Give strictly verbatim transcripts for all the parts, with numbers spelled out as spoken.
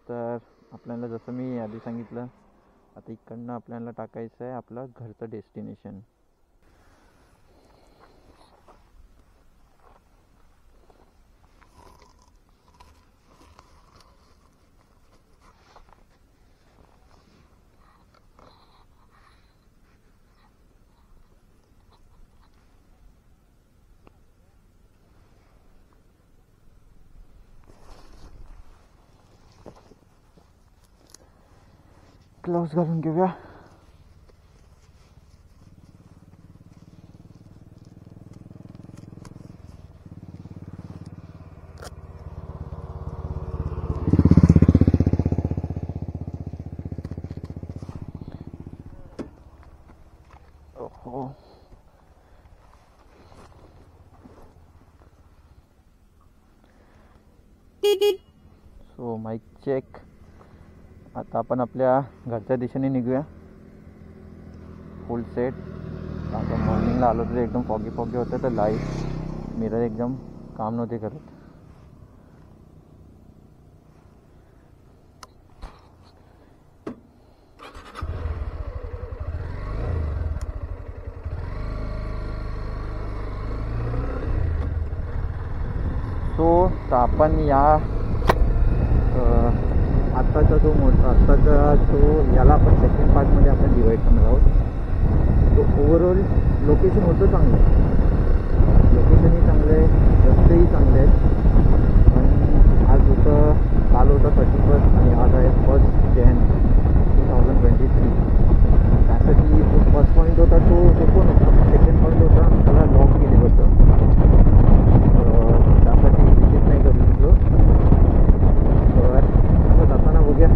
तर आपल्याला जसं मी आधी सांगितलं, आता इकडनं आपल्याला टाकायचं आहे आपलं घरचं डेस्टिनेशन. ग्लोव्स घालून घेऊया. ओहो, सो माईक चेक. आता आपण आपल्या घरच्या दिशेने निघूया. Full set. आता मॉर्निंगला आलो तर एकदम फॉगी फॉगी होतं, तर लाईट मिरर एकदम काम नव्हते करत. सो तर आपण या आत्ताचा जो मोठा आत्ताचा जो याला आपण सेकंड पार्टमध्ये आपण डिवाईड करणार आहोत. तो ओव्हरऑल लोकेशन होतं चांगलं आहे, लोकेशनही चांगलं आहे, रस्तेही चांगले आहेत. पण आज होतं, काल होतं थर्टी फर्स्ट आणि आज आहे first Jan two thousand twenty three. त्यासाठी जो फर्स्ट पॉईंट होता तो ओपन होता, सेकंड पॉईंट होता त्याला लॉक केलेलं होतं. त्यासाठी विजिट नाही करू शकलो. तर जाताना बघूया.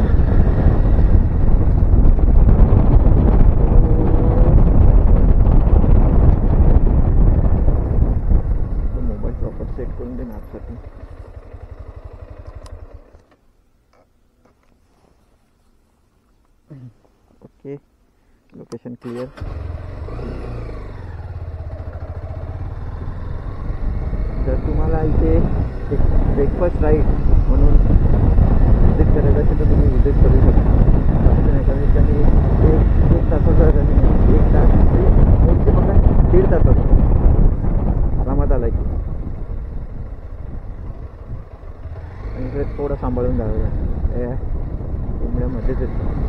मोबाईल प्रॉपर सेट करून दे मॅपसाठी. Okay, location clear. जर तुम्हाला इथे एक ब्रेकफास्ट राईड म्हणून विजिट करायचं असेल तर तुम्ही विजिट करू शकता. नाही कमीत कमी एक एक तासाचा रनिंग, एक तास मोठे बघा दीड तासाचा आरामात आला की. आणि इकडे थोडं सांभाळून जावं, मध्येच येतो.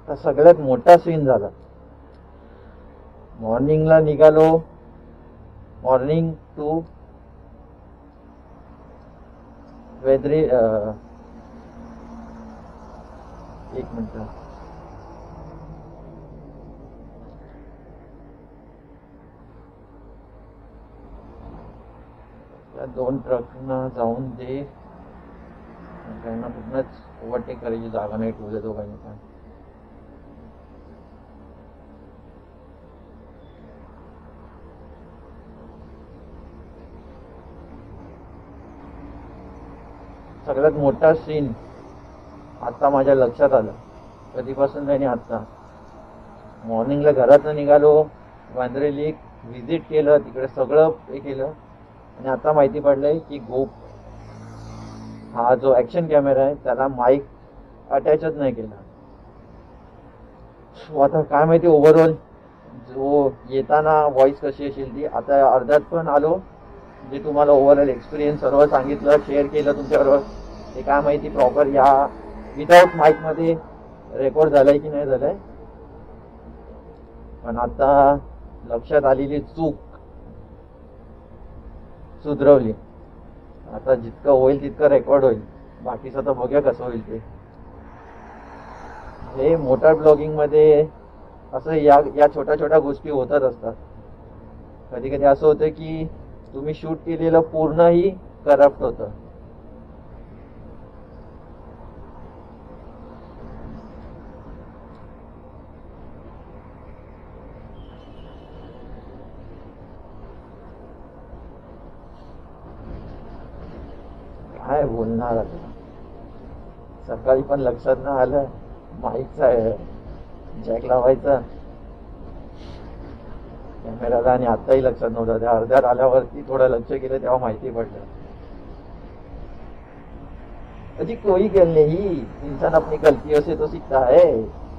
आता सगळ्यात मोठा सीन झाला. मॉर्निंगला निघालो, मॉर्निंग टू वेदरी एक मिनिट त्या दोन ट्रकना जाऊन दे, त्यांना पूर्णच ओव्हरटेक करायची जागा नाही ठेवले दोघांनी पण. सगळ्यात मोठा सीन आता माझ्या लक्षात आलं, कधीपासून नाही आता. मॉर्निंगला घरातून निघालो, वांद्रे लेक व्हिजिट केलं, तिकडे सगळं हे केलं आणि आता माहिती पडलंय की गोप हा जो ऍक्शन कॅमेरा आहे त्याला माईक अटॅचच नाही केला. आता काय माहिती ओव्हरऑल जो येताना व्हॉइस कशी असेल ती. आता अर्ध्यात पण आलो, जे तुम्हाला ओव्हरऑल एक्सपिरियन्स सर्व सांगितलं, शेअर केलं तुमच्याबरोबर. ते काय माहिती प्रॉपर या विदाउट माईक मध्ये रेकॉर्ड झालाय की नाही झालाय. पण आता लक्षात आलेली चूक सुधरवली. आता जितकं होईल तितकं रेकॉर्ड होईल, बाकीचं तर बघूया कसं होईल ते. हे मोटर ब्लॉगिंग मध्ये असं या या छोट्या छोट्या गोष्टी होतच असतात. कधी कधी असं होतं की तुम्ही शूट केलेलं पूर्णही करप्ट होतं. काय बोलणार आता. सकाळी पण लक्षात न आलं माईकचा जॅक लावायचा कॅमेराला, आणि आताही लक्षात नव्हतं. त्या अर्ध्यात आल्यावरती थोडं लक्ष केलं तेव्हा माहिती पडलं. अजी कोई गल नहीं, इंसान अपनी गलतियों से तो सीखता है.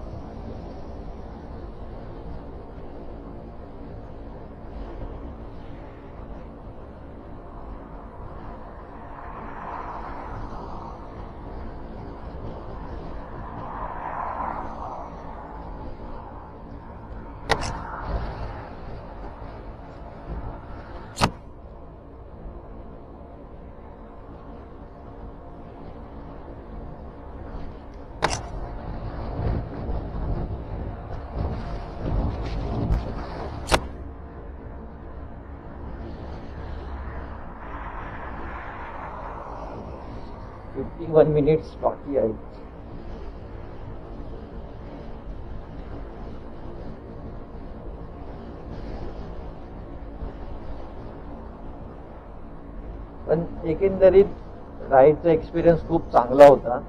फिफ्टी वन मिनिट्स बाकी आहेत. पण एकंदरीत राईडचा एक्सपिरियन्स खूप चांगला होता.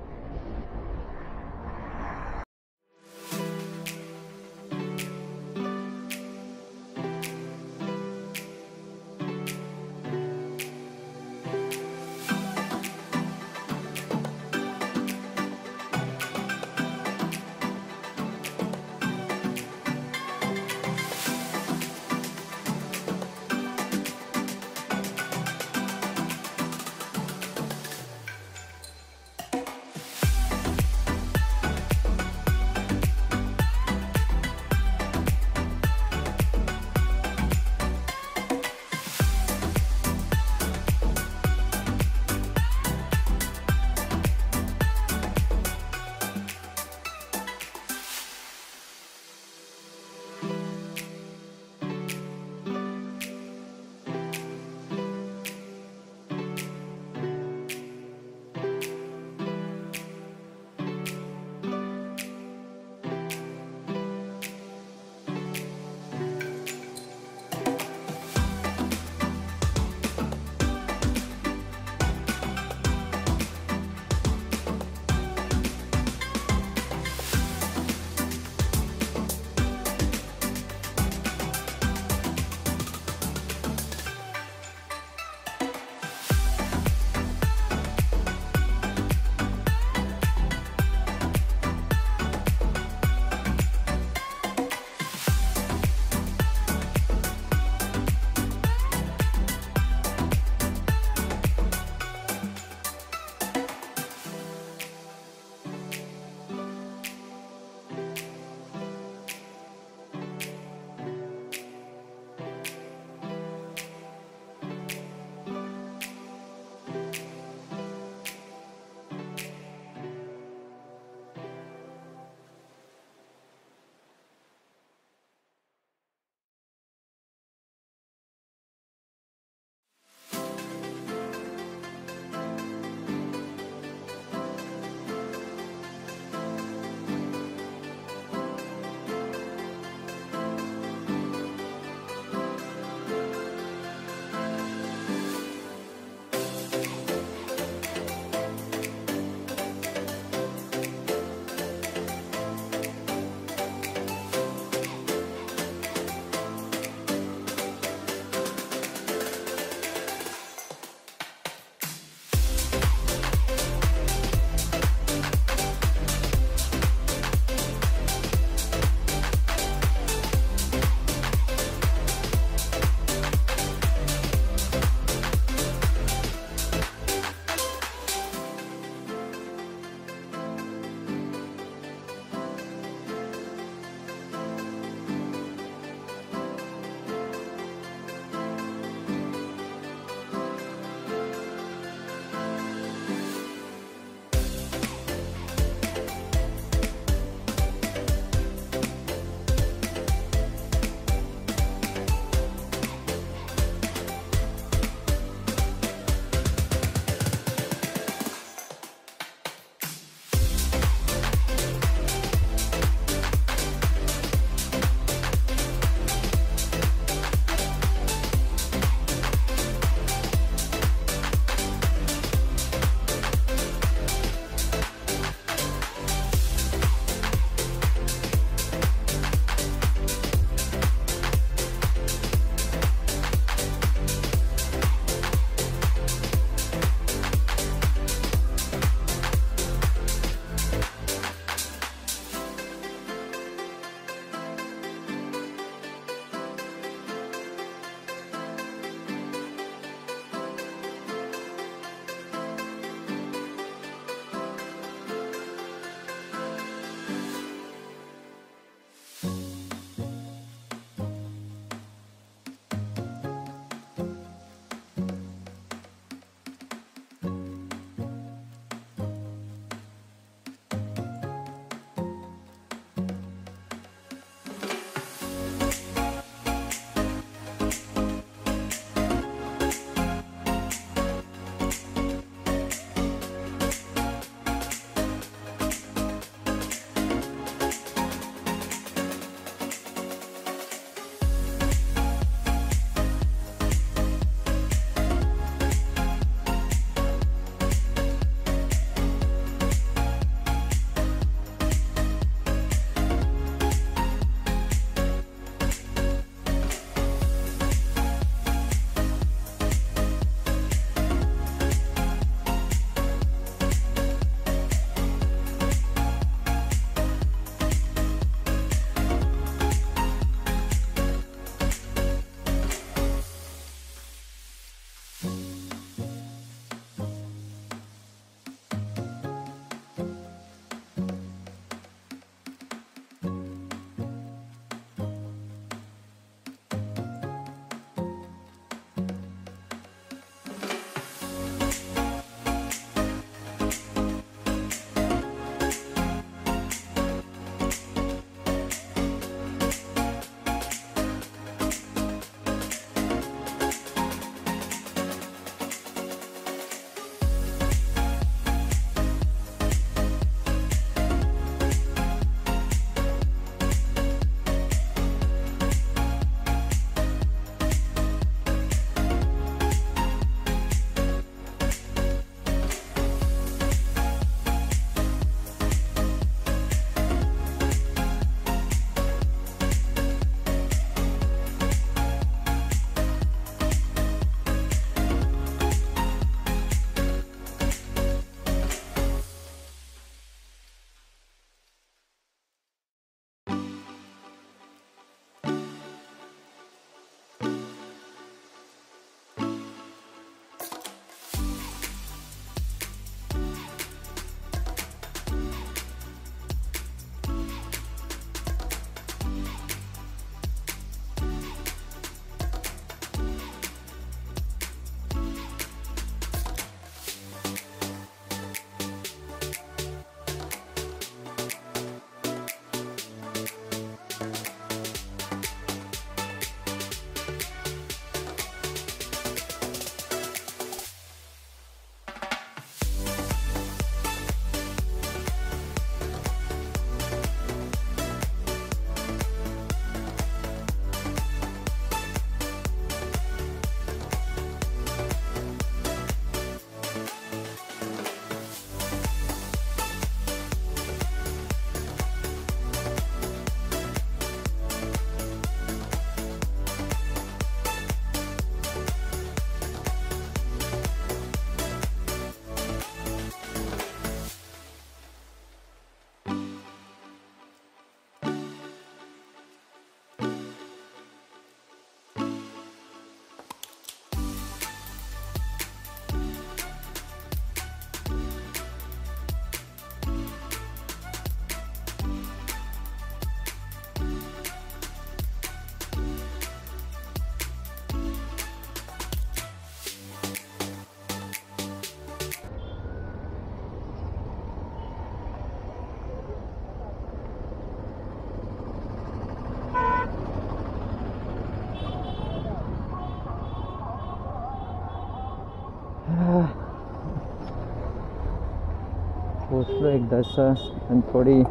पोचलो एकदाच आणि थोडी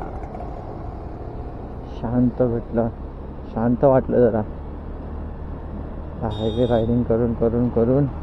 शांत भेटलं, शांत वाटलं जरा. हायवे रायडिंग करून करून करून